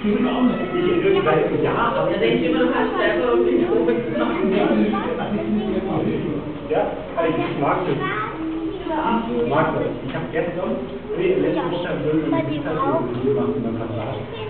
Ja, aber denke ich immer, du hast selber irgendwie oben ja, ich mag das. Ich mag das. Ich habe gestern, letzte Woche, gemacht in der Passage.